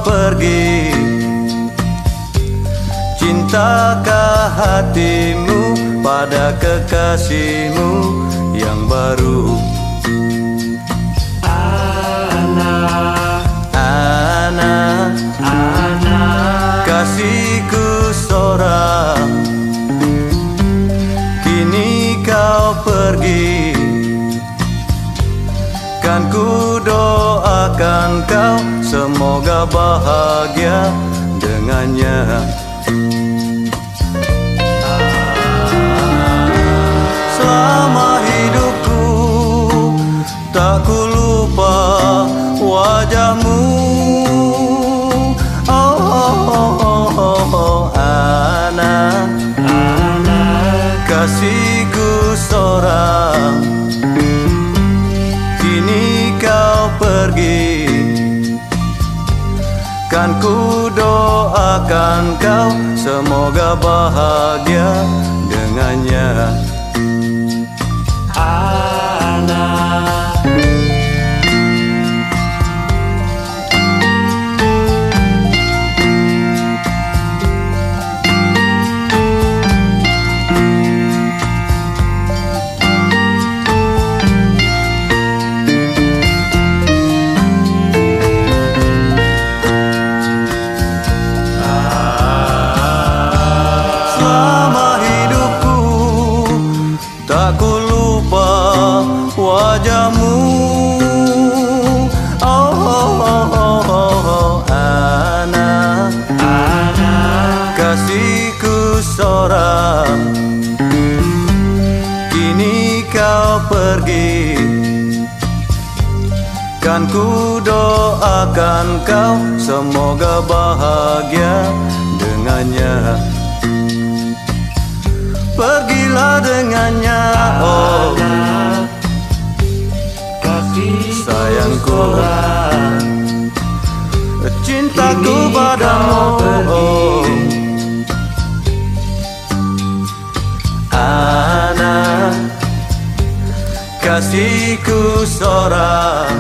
pergi, cintakah hatimu pada kekasihmu yang baru? Ana, kasihku seorang, kini kau pergi. Kan ku doakan kau semoga bahagia dengannya. Selama hidupku tak ku lupa wajahmu. Ana, kasihku seorang, kini kau pergi. Kan ku doakan kau semoga bahagia dengannya. Ana, tak ku lupa wajahmu. Ana, kasihku seorang, kini kau pergi. Kan ku doakan kau semoga bahagia dengannya. Pergilah dengannya, oh kasih sayangku, cintaku padamu, oh Ana, kasihku seorang,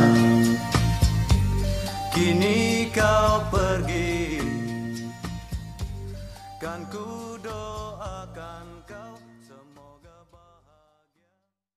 kini kau pergi. Kan ku doa